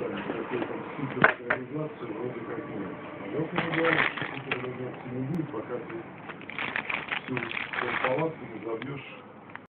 реализовали, какой там суперреализации вроде как нет. А я понимаю, что суперреализации не будет, пока ты всю палатку не забьешь